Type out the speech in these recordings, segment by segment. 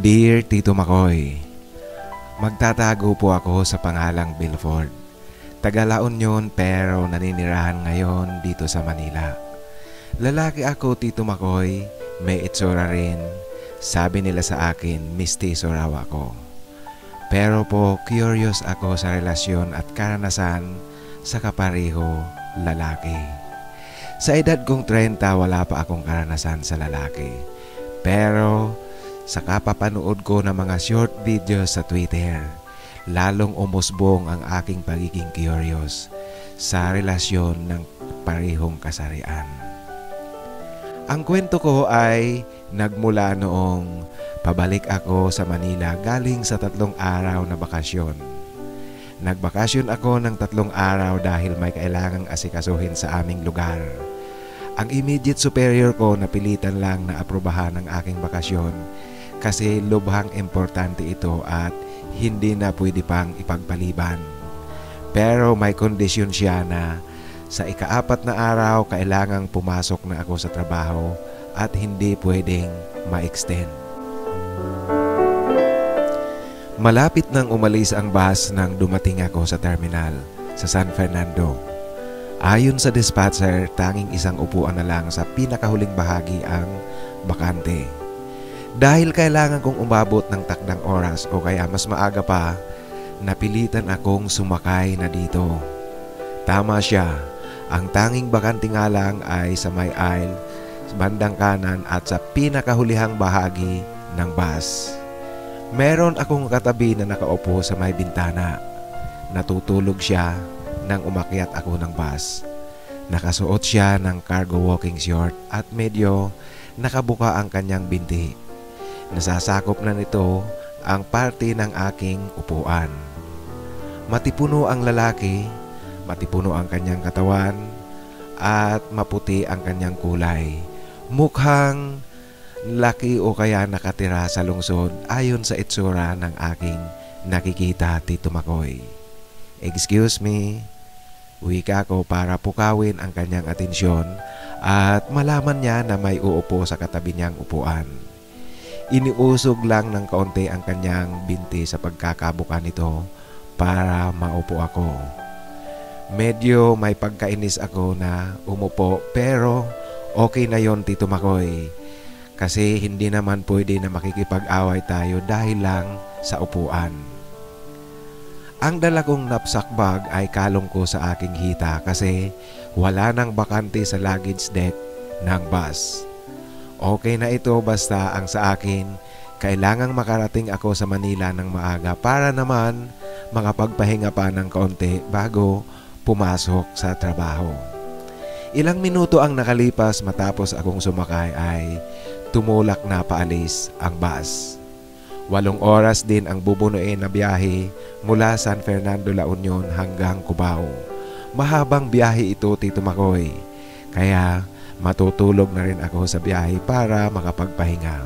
Dear Tito Makoy, magtatago po ako sa pangalang Bilford. Taga La Union pero naninirahan ngayon dito sa Manila. Lalaki ako, Tito Makoy, may itsura rin. Sabi nila sa akin, mistiso raw ako. Pero po, curious ako sa relasyon at karanasan sa kapareho lalaki. Sa edad kong 30, wala pa akong karanasan sa lalaki. Pero sa kapapanood ko ng mga short videos sa Twitter, lalong umusbong ang aking pagiging curious sa relasyon ng parehong kasarian. Ang kwento ko ay nagmula noong pabalik ako sa Manila galing sa 3 araw na bakasyon. Nagbakasyon ako ng 3 araw dahil may kailangang asikasuhin sa aming lugar. Ang immediate superior ko napilitan lang na aprobahan ang aking bakasyon kasi lubhang importante ito at hindi na pwede pang ipagpaliban. Pero may kondisyon siya na sa ika-4 na araw kailangang pumasok na ako sa trabaho at hindi pwedeng ma-extend. Malapit nang umalis ang bus nang dumating ako sa terminal sa San Fernando. Ayon sa dispatcher, tanging isang upuan na lang sa pinakahuling bahagi ang bakante. Dahil kailangan kong umabot ng takdang oras o kaya mas maaga pa, napilitan akong sumakay na dito. Tama siya, ang tanging bakante nga lang ay sa may aisle, sa bandang kanan at sa pinakahulihang bahagi ng bus. Meron akong katabi na nakaupo sa may bintana. Natutulog siya nang umakyat ako ng bus. Nakasuot siya ng cargo walking short at medyo nakabuka ang kanyang binti. Nasasakop na nito ang parte ng aking upuan. Matipuno ang lalaki, matipuno ang kanyang katawan, at maputi ang kanyang kulay. Mukhang laki o kaya nakatira sa lungsod ayon sa itsura ng aking nakikita, Tito Makoy. Excuse me, wika ko para pukawin ang kanyang atensyon at malaman niya na may uupo sa katabi niyang upuan. Iniusog lang ng kaunti ang kanyang binti sa pagkakabuka nito para maupo ako. Medyo may pagkainis ako na umupo pero okay na yon, Tito Makoy. Kasi hindi naman pwede na makikipag-away tayo dahil lang sa upuan. Ang dala kong knapsack bag ay kalong ko sa aking hita kasi wala nang bakante sa luggage deck ng bus. Okay na ito basta ang sa akin, kailangang makarating ako sa Manila ng maaga para naman makapagpahinga pa ng kaunti bago pumasok sa trabaho. Ilang minuto ang nakalipas matapos akong sumakay ay tumulak na paalis ang bus. 8 oras din ang bubunuin na biyahe mula San Fernando, La Union hanggang Cubao. Mahabang biyahe ito, Tito Makoy, kaya matutulog na rin ako sa biyahe para makapagpahinga.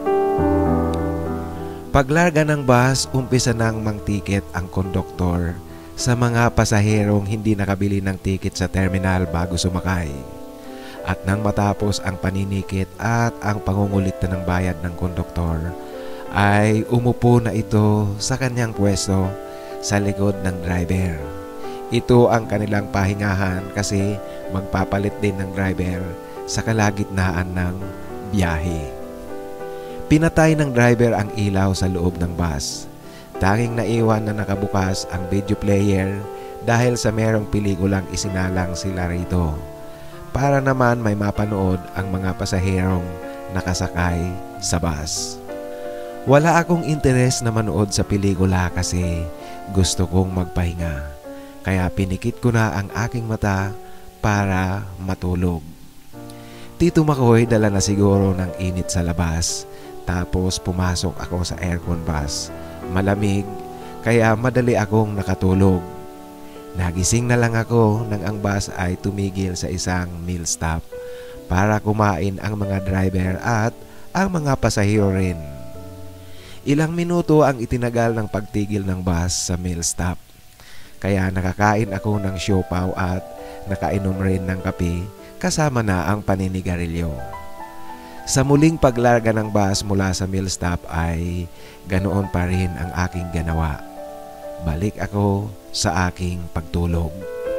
Paglarga ng bus, umpisa nang mang-ticket ang konduktor sa mga pasaherong hindi nakabili ng ticket sa terminal bago sumakay. At nang matapos ang paninikit at ang pangungulikta ng bayad ng konduktor, ay umupo na ito sa kanyang pwesto sa likod ng driver. Ito ang kanilang pahingahan kasi magpapalit din ng driver sa kalagitnaan ng biyahe. Pinatay ng driver ang ilaw sa loob ng bus. Tanging naiwan na nakabukas ang video player dahil sa merong pelikulang isinalang sila rito. Para naman may mapanood ang mga pasaherong nakasakay sa bus. Wala akong interes na manood sa pelikula kasi gusto kong magpahinga. Kaya pinikit ko na ang aking mata para matulog. Tito Makoy, dala na siguro ng init sa labas. Tapos pumasok ako sa aircon bus. Malamig, kaya madali akong nakatulog. Nagising na lang ako nang ang bus ay tumigil sa isang meal stop para kumain ang mga driver at ang mga pasahero rin. Ilang minuto ang itinagal ng pagtigil ng bus sa meal stop. Kaya nakakain ako ng siopaw at nakainom rin ng kape kasama na ang paninigarilyo. Sa muling paglarga ng bus mula sa mill stop ay ganoon pa rin ang aking ginawa. Balik ako sa aking pagtulog.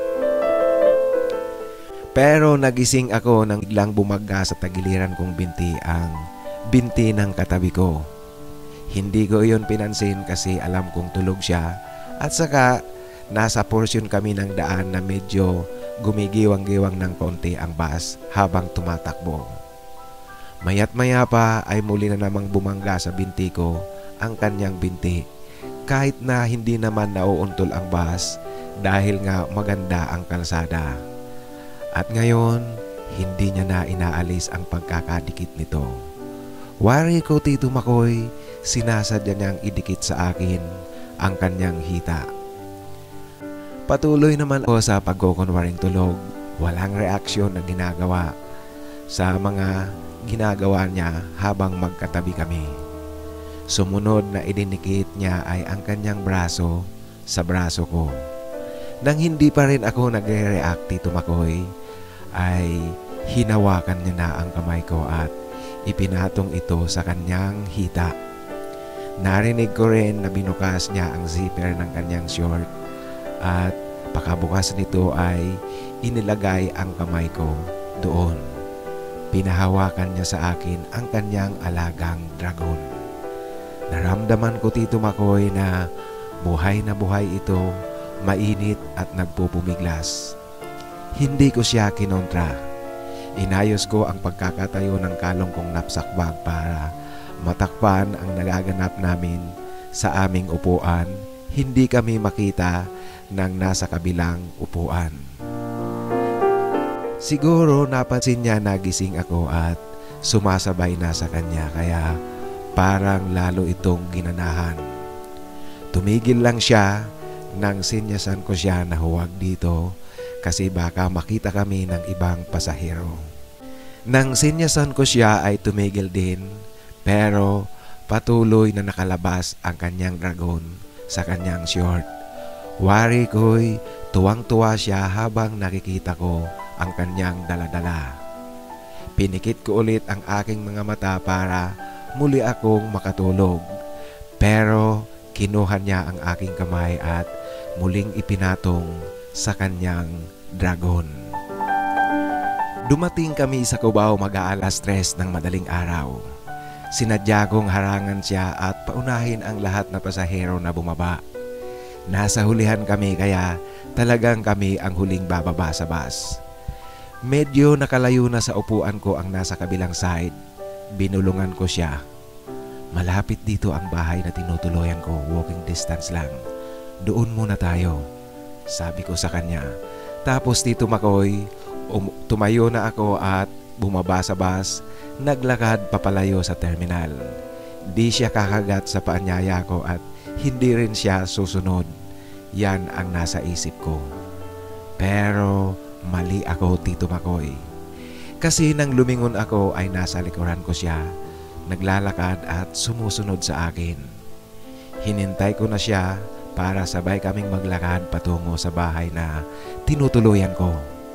Pero nagising ako nang biglang bumagga sa tagiliran kong binti ang binti ng katabi ko. Hindi ko iyon pinansin kasi alam kong tulog siya at saka nasa portion kami ng daan na medyo gumigiwang-giwang ng konti ang bus habang tumatakbo. Maya't maya pa ay muli na namang bumangga sa binti ko ang kanyang binti kahit na hindi naman nauuntol ang bus dahil nga maganda ang kalsada. At ngayon, hindi niya na inaalis ang pagkakadikit nito. Wari ko, Tito Makoy, sinasadya niyang idikit sa akin ang kanyang hita. Patuloy naman ako sa pagkukunwaring tulog. Walang reaksyon na ginagawa sa mga ginagawa niya habang magkatabi kami. Sumunod na idinikit niya ay ang kanyang braso sa braso ko. Nang hindi pa rin ako nagre-react, Tito Makoy, ay hinawakan niya na ang kamay ko at ipinatong ito sa kanyang hita. Narinig ko rin na binukas niya ang zipper ng kanyang short at pagkabukas nito ay inilagay ang kamay ko doon. Pinahawakan niya sa akin ang kanyang alagang dragon. Naramdaman ko, Tito Makoy, na buhay ito, mainit at nagpupumiglas. Hindi ko siya kinontra. Inayos ko ang pagkakatayo ng kalong kong knapsack para matakpan ang nagaganap namin sa aming upuan. Hindi kami makita ng nasa kabilang upuan. Siguro napansin niya na gising ako at sumasabay na sa kanya kaya parang lalo itong ginanahan. Tumigil lang siya nang sinyasan ko siya na huwag dito kasi baka makita kami ng ibang pasahero. Nang sinyasan ko siya ay tumigil din pero patuloy na nakalabas ang kanyang dragon sa kanyang short. Wari ko'y tuwang-tuwa siya habang nakikita ko ang kanyang daladala. Pinikit ko ulit ang aking mga mata para muli akong makatulog. Pero kinuha niya ang aking kamay at muling ipinatong sa kanyang dragon. Dumating kami sa Cubao mag-aalas 3 ng madaling araw. Sinadya kong harangan siya at paunahin ang lahat na pasahero na bumaba. Nasa hulihan kami kaya talagang kami ang huling bababa sa bus. Medyo nakalayo na sa upuan ko ang nasa kabilang side. Binulungan ko siya. Malapit dito ang bahay na tinutuloyan ko, walking distance lang. Doon muna tayo, sabi ko sa kanya. Tapos Tito Makoy, tumayo na ako at bumaba sa bus, naglakad papalayo sa terminal. Di siya kakagat sa paanyaya ko at hindi rin siya susunod. Yan ang nasa isip ko. Pero mali ako, Tito Makoy. Kasi nang lumingon ako ay nasa likuran ko siya, naglalakad at sumusunod sa akin. Hinintay ko na siya para sabay kaming maglakad patungo sa bahay na tinutuluyan ko.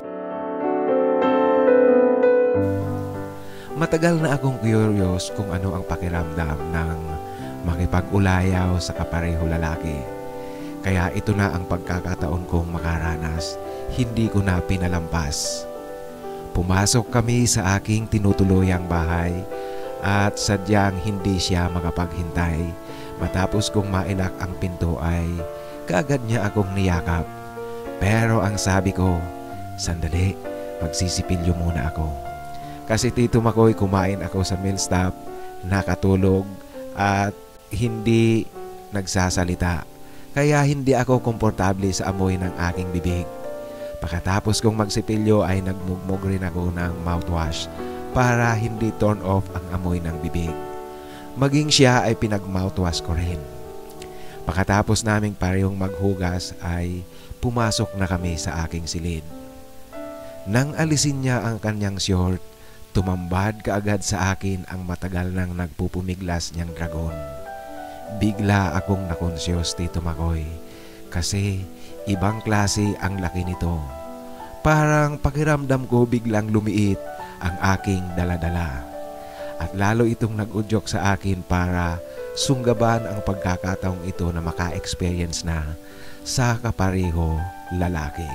Matagal na akong curious kung ano ang pakiramdam ng makipag-ulayaw sa kapareho lalaki. Kaya ito na ang pagkakataon kong makaranas, hindi ko na pinalampas. Pumasok kami sa aking tinutuluyang bahay at sadyang hindi siya makapaghintay. Matapos kong mailak ang pinto ay kaagad niya akong niyakap. Pero ang sabi ko, sandali, magsisipilyo muna ako. Kasi Tito Makoy, kumain ako sa meal stop, nakatulog at hindi nagsasalita. Kaya hindi ako komportable sa amoy ng aking bibig. Pagkatapos kong magsipilyo ay nagmugmog rin ako ng mouthwash para hindi turn off ang amoy ng bibig. Maging siya ay pinag-mouthwash ko rin. Pagkatapos naming parehong maghugas ay pumasok na kami sa aking silid. Nang alisin niya ang kanyang short, tumambad kaagad sa akin ang matagal nang nagpupumiglas niyang dragon. Bigla akong nakonsyos, Tito Makoy, kasi ibang klase ang laki nito. Parang pakiramdam ko biglang lumiit ang aking daladala. At lalo itong nag-udyok sa akin para sunggaban ang pagkakataong ito na maka-experience na sa kapareho lalaki.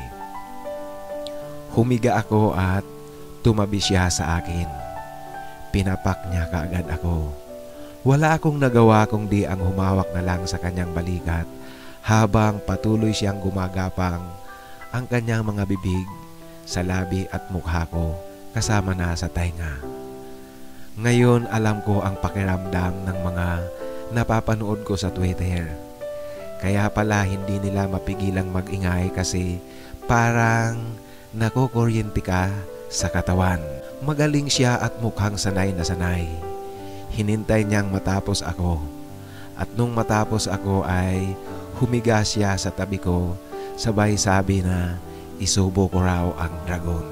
Humiga ako at tumabi siya sa akin. Pinapak niya kaagad ako. Wala akong nagawa kundi ang humawak na lang sa kanyang balikat habang patuloy siyang gumagapang ang kanyang mga bibig sa labi at mukha ko kasama na sa tainga. Ngayon alam ko ang pakiramdam ng mga napapanood ko sa Twitter. Kaya pala hindi nila mapigilang mag-ingay kasi parang nakukuryente ka sa katawan. Magaling siya at mukhang sanay na sanay. Hinintay niyang matapos ako. At nung matapos ako ay humiga siya sa tabi ko, sabay sabi na isubo ko raw ang dragon.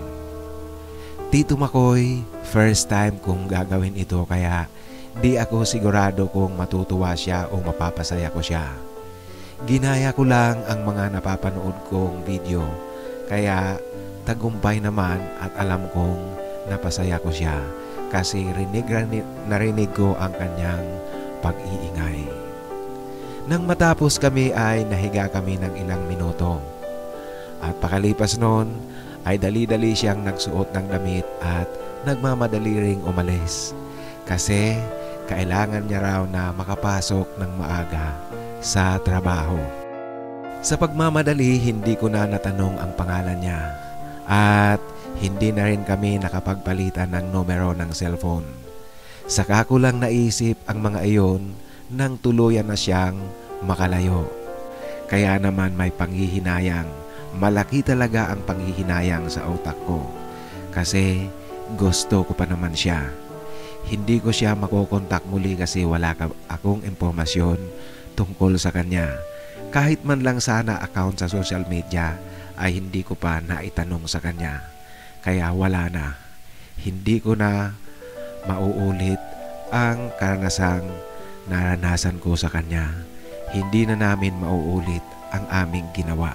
Tito Makoy, first time kong gagawin ito kaya di ako sigurado kung matutuwa siya o mapapasaya ko siya. Ginaya ko lang ang mga napapanood kong video kaya tagumpay naman at alam kong napasaya ko siya kasi narinig ko ang kanyang pag-iingay. Nang matapos kami ay nahiga kami ng ilang minuto at pakalipas noon ay dali-dali siyang nagsuot ng damit at nagmamadali ring umalis kasi kailangan niya raw na makapasok ng maaga sa trabaho. Sa pagmamadali, hindi ko na natanong ang pangalan niya at hindi na rin kami nakapagpalitan ng numero ng cellphone. Saka ko lang naisip ang mga iyon nang tuluyan na siyang makalayo. Kaya naman may panghihinayang. Malaki talaga ang panghihinayang sa utak ko kasi gusto ko pa naman siya. Hindi ko siya makokontak muli kasi wala akong impormasyon tungkol sa kanya. Kahit man lang sana account sa social media ay hindi ko pa naitanong sa kanya. Kaya wala na. Hindi ko na mauulit ang karanasang naranasan ko sa kanya. Hindi na namin mauulit ang aming ginawa.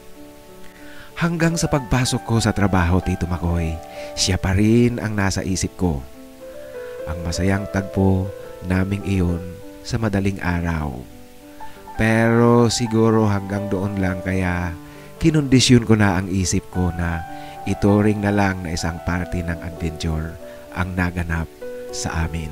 Hanggang sa pagpasok ko sa trabaho, Tito Makoy, siya pa rin ang nasa isip ko. Ang masayang tagpo naming iyon sa madaling araw. Pero siguro hanggang doon lang kaya kinondisyon ko na ang isip ko na ito ring na lang na isang party ng adventure ang naganap sa amin.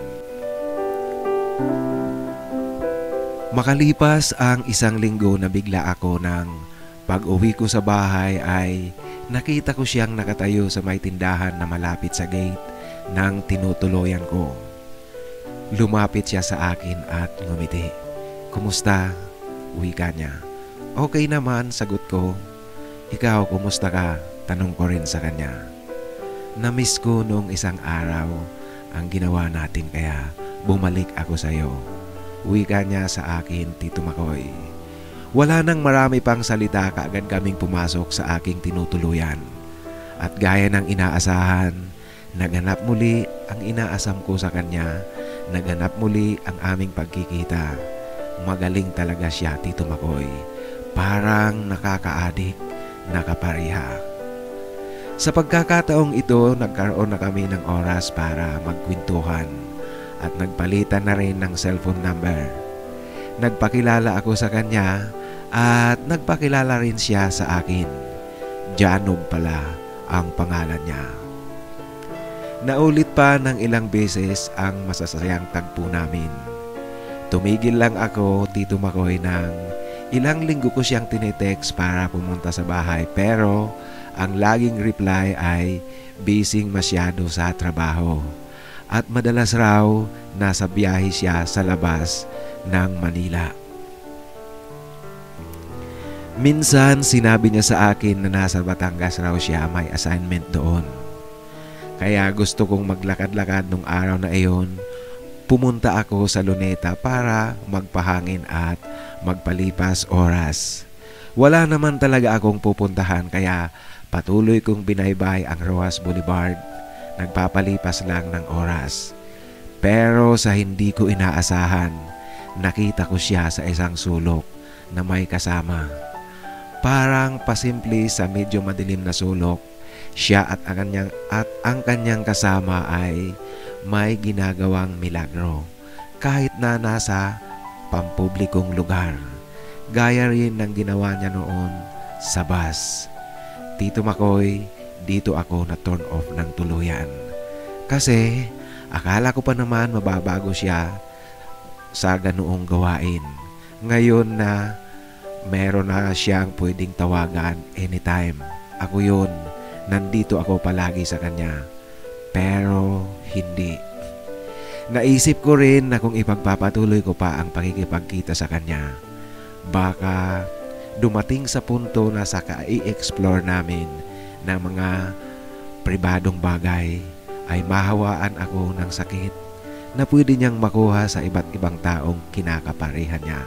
Makalipas ang isang linggo na bigla ako ng pag-uwi ko sa bahay ay nakita ko siyang nakatayo sa may tindahan na malapit sa gate ng tinutuluyan ko. Lumapit siya sa akin at ngumiti. "Kumusta?" Wika niya. "Okay naman," sagot ko. "Ikaw, kumusta ka?" Tanong ko rin sa kanya. "Namiss ko nung isang araw ang ginawa natin kaya bumalik ako sa iyo." Wika niya sa akin, Tito Makoy. Wala nang marami pang salita kaagad kaming pumasok sa aking tinutuluyan. At gaya ng inaasahan, naganap muli ang inaasam ko sa kanya, naganap muli ang aming pagkikita. Magaling talaga siya, Tito Makoy. Parang nakakaadik, nakapareha. Sa pagkakataong ito, nagkaroon na kami ng oras para magkwentuhan at nagpalitan na rin ng cellphone number. Nagpakilala ako sa kanya at nagpakilala rin siya sa akin. Janob pala ang pangalan niya. Naulit pa ng ilang beses ang masasayang tagpo namin. Tumigil lang ako, Tito Makoy, ng ilang linggo ko siyang tinitext para pumunta sa bahay pero ang laging reply ay busy masyado sa trabaho at madalas raw nasa biyahe siya sa labas ng Manila. Minsan sinabi niya sa akin na nasa Batangas raw siya, may assignment doon. Kaya gusto kong maglakad-lakad nung araw na iyon. Pumunta ako sa Luneta para magpahangin at magpalipas oras. Wala naman talaga akong pupuntahan kaya patuloy kong binaybay ang Rojas Boulevard. Nagpapalipas lang ng oras. Pero sa hindi ko inaasahan, nakita ko siya sa isang sulok na may kasama. Parang pasimple sa medyo madilim na sulok, siya at ang kanyang kasama ay may ginagawang milagro kahit na nasa pampublikong lugar. Gaya rin ng ginawa niya noon sa bus. Tito Makoy, dito ako na turn off ng tuluyan. Kasi akala ko pa naman mababago siya sa ganoong gawain. Ngayon na meron na siyang pwedeng tawagan anytime. Ako yun, nandito ako palagi sa kanya. Pero hindi. Naisip ko rin na kung ipagpapatuloy ko pa ang pakikipagkita sa kanya, baka dumating sa punto na sa i-explore namin ng mga pribadong bagay ay mahawaan ako ng sakit na pwede niyang makuha sa iba't ibang taong kinakaparehan niya.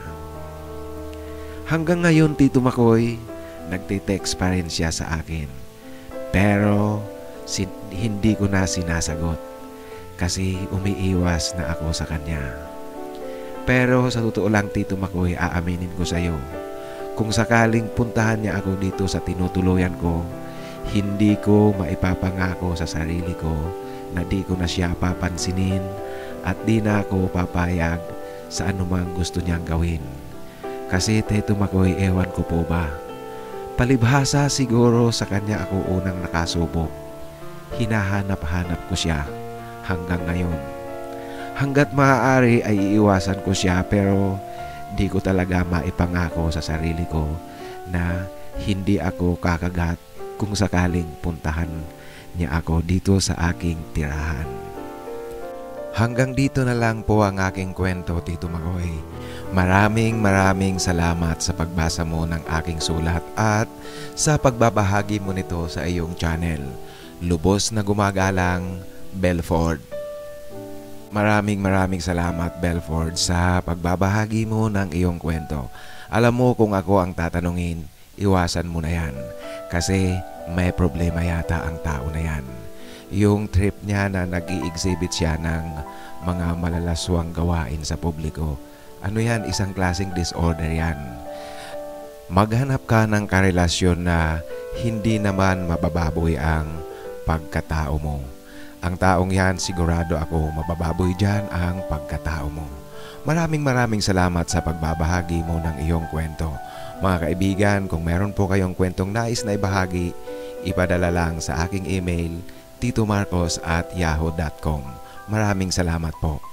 Hanggang ngayon, Tito Makoy, nagtitext pa rin siya sa akin. Pero hindi ko na sinasagot kasi umiiwas na ako sa kanya. Pero sa totoo lang, Tito Makoy, aaminin ko sa iyo, kung sakaling puntahan niya ako dito sa tinutuluyan ko, hindi ko maipapangako sa sarili ko na di ko na siya papansinin at di na ako papayag sa anumang gusto niyang gawin. Kasi Tito Makoy, ewan ko po ba, palibhasa siguro sa kanya ako unang nakasubok. Hinahanap-hanap ko siya hanggang ngayon. Hanggat maaari ay iiwasan ko siya, pero di ko talaga maipangako sa sarili ko na hindi ako kakagat kung sakaling puntahan niya ako dito sa aking tirahan. Hanggang dito na lang po ang aking kwento, Tito Makoy. Maraming salamat sa pagbasa mo ng aking sulat at sa pagbabahagi mo nito sa iyong channel. Lubos na gumagalang, Belford. Maraming salamat, Belford, sa pagbabahagi mo ng iyong kwento. Alam mo, kung ako ang tatanungin, iwasan mo na yan. Kasi may problema yata ang tao na yan. Yung trip niya na nag-i-exhibit siya ng mga malalaswang gawain sa publiko. Ano yan? Isang klaseng disorder yan. Maghanap ka ng karelasyon na hindi naman mabababoy ang pagkatao mo. Ang taong yan, sigurado ako, mabababoy dyan ang pagkatao mo. Maraming salamat sa pagbabahagi mo ng iyong kwento. Mga kaibigan, kung meron po kayong kwentong nais na ibahagi, ipadala lang sa aking email, titomarcos@yahoo.com. Maraming salamat po.